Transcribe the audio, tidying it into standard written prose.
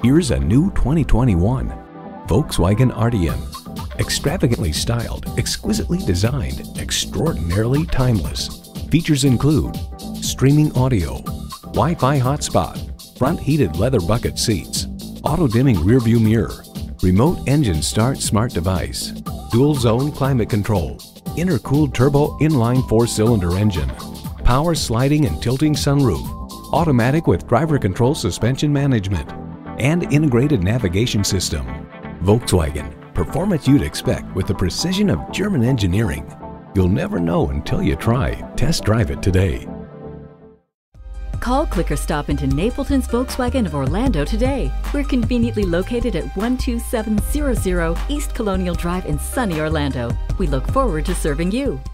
Here's a new 2021 Volkswagen Arteon. Extravagantly styled, exquisitely designed, extraordinarily timeless. Features include streaming audio, Wi-Fi hotspot, front heated leather bucket seats, auto-dimming rearview mirror, remote engine start smart device, dual zone climate control, intercooled turbo inline 4-cylinder engine, power sliding and tilting sunroof, automatic with driver control suspension management, and integrated navigation system. Volkswagen, performance you'd expect with the precision of German engineering. You'll never know until you try. Test drive it today. Call, click, or stop into Napleton's Volkswagen of Orlando today. We're conveniently located at 12700 East Colonial Drive in sunny Orlando. We look forward to serving you.